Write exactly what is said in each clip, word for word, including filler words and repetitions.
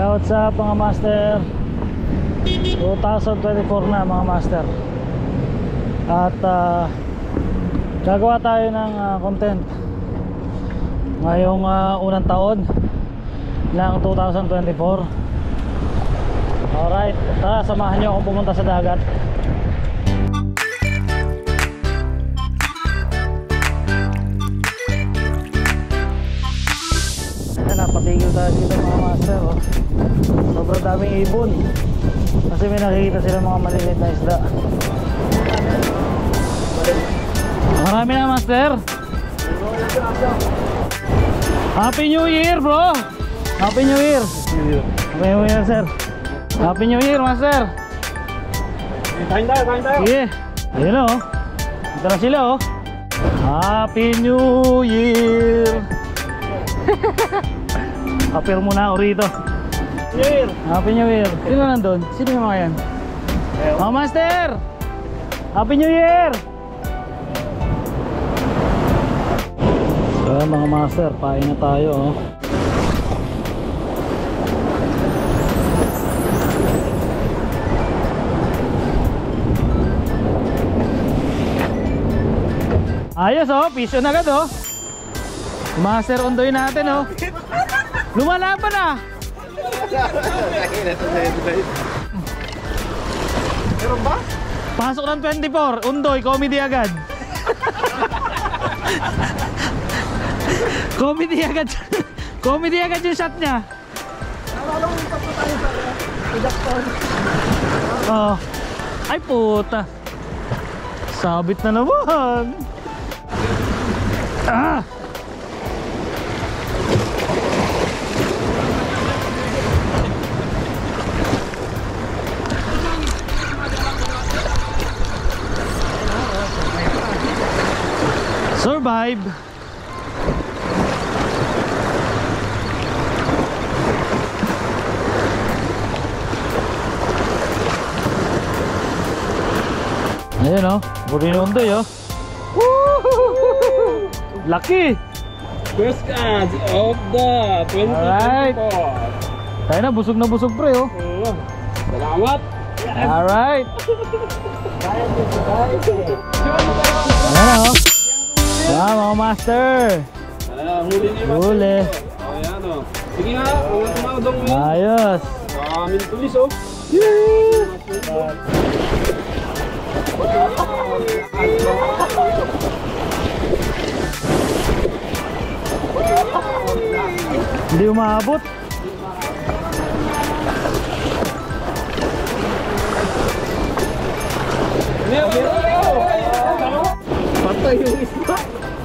Yeah, what's up mga master? twenty twenty-four na mga master. At uh, gagawa tayo ng uh, content ngayong uh, unang taon ng twenty twenty-four. Alright, tara samahan nyo akong pumunta sa dagat. Napatigil tayo dito mga master, oh. Sobrang daming ibon kasi may nakikita sila mga maliliit na isda. Marami na master. Happy New Year bro. Happy New Year. Happy New Year sir. Happy New Year master. Kain tayo, kain tayo. Sige. Ayun oh. Ito na sila oh. Happy New Year. Apir muna ako rito. New Year. Happy New Year. Sino nandun? Sino yung mga yan? Oh master! Happy New Year! So mga master, pain na tayo oh. Ayos oh, piso na agad oh. Master undoy natin oh. Lumalaban na. Meron ba? Pasok ng twenty-four, undoy, comedy agad. Comedy agad. Comedy agad yung shot niya. Nalala mo yung tapos tayo sa Jackson. Oh. Ay puta. Sabit na naman. Ah. Survive. Ayan oh, buri na undoy oh. Lucky. First catch of the twenty twenty-four. Tayo na, busog na busog pre oh. Oo. Salamat. Alright. Ayan oh. Wow mga master. Ah, huli niya ba? Huli. Ayan oh. Sige nga, mga tumaudong mo. Ayos. Maraming tulis oh. Hindi umabot. Patay yung isda.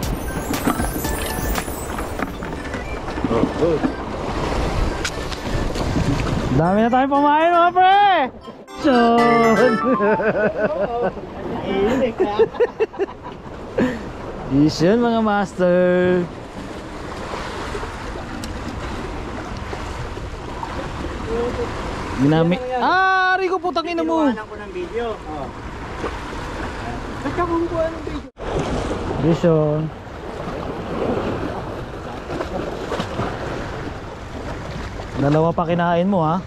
Dami na tayong pamain mga pre. Son. Isyon mga master. Ginamit. Ah, Rico putang ina mo. Iwanan ko ng video. Oh. Ba't ka kumukuha ng video? Isyon. Dalawa pa kinain mo ha.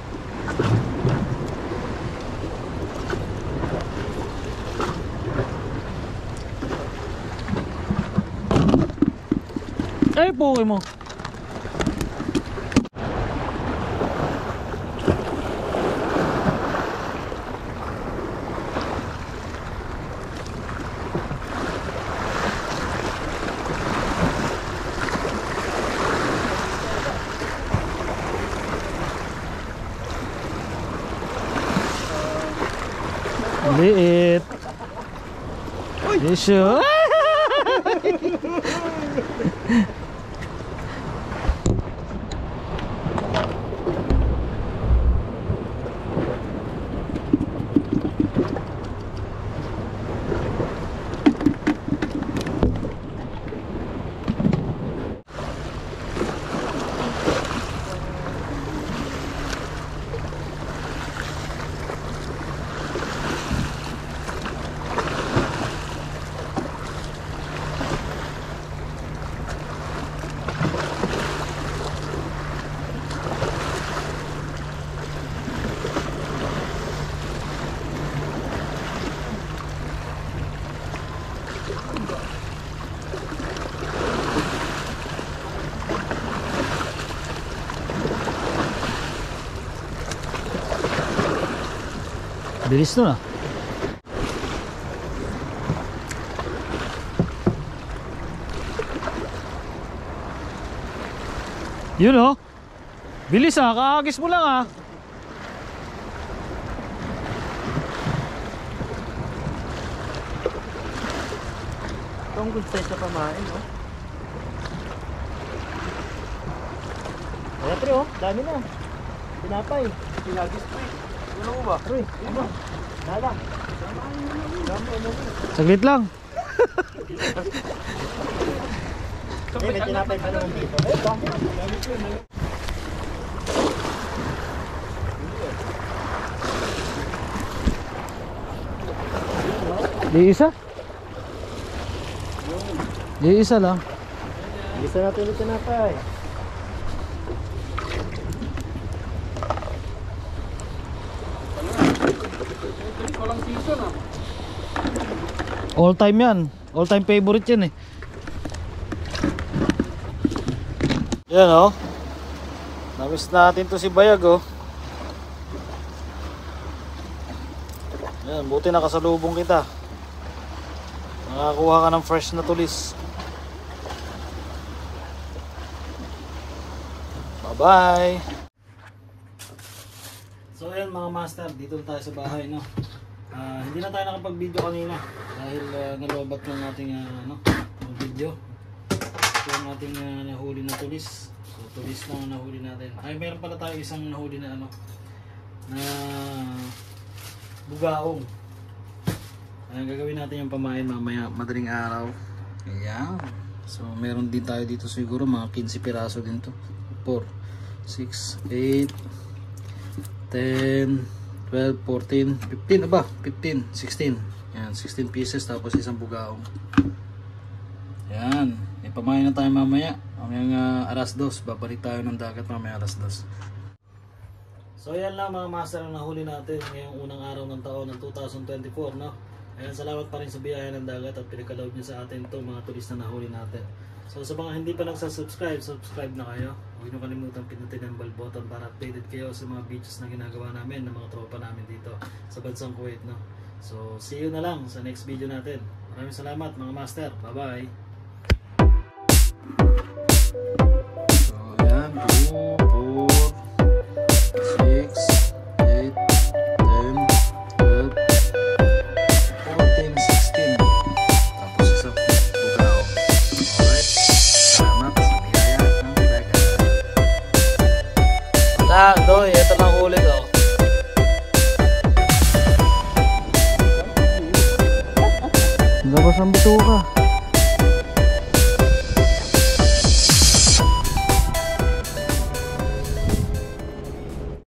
Ay puki mo. Liit. Isyo. Bilis nun ah. Yun oh. Bilis ah, kaagis mo lang ah. Itong good size na pamain, oh. Ayan, pre, oh. Dami na. Pinapay. Pinagis, pre. Ano mo ba? Pre, ano? Dala. Saglit lang. Eh, may tinapay pa naman dito. Eh, bakit? Di isa? Di isa lang. Isa natin ulit tinapay. Walang season ah. All time yan. All time favorite yan eh. Yan oh. Namiss natin to si Bayag oh. Yan, buti nakasalubong kita. Nakakuha ka ng fresh na tulis. Bye bye. So ayan mga master, dito tayo sa bahay no. Uh, hindi na tayo nakapag-video kanina dahil uh, nalobat ng ating uh, ano, video. Ito ang ating uh, nahuli na tulis. So tulis na nahuli natin. Ay meron pala tayo isang nahuli na ano na bugaong. Ang gagawin natin yung pamain mamaya madaling araw. Ayan. So meron din tayo dito siguro mga fifteen piraso din to. four, six, eight, ten, twelve, fourteen, fifteen aba, fifteen, sixteen. Yan, sixteen pieces tapos isang bugaong. Yan, may pamain na tayo mamaya. Mamayang uh, alas dos, babalik tayo ng dagat mamaya alas dos. So yan lang mga master ang nahuli natin ngayong unang araw ng taon ng two thousand twenty-four, no? Ayan, salamat pa rin sa biyaya ng dagat at pinagkaloob niyo sa atin itong mga tulis na nahuli natin. So sa mga hindi pa nagsasubscribe, subscribe na kayo. Huwag niyo kalimutan pinutin ang bell button para updated kayo sa mga videos na ginagawa namin ng mga tropa namin dito sa bansang Kuwait, no? So see you na lang sa next video natin. Maraming salamat mga master. Bye bye. So ayan, two, four, six, eight, ten, twelve, fourteen, sixteen. Tapos isang bugaw. Alright. Salamat sa biyaya ng dagat. Wala, doy. Ito lang ulit oh. Labas ang bituka.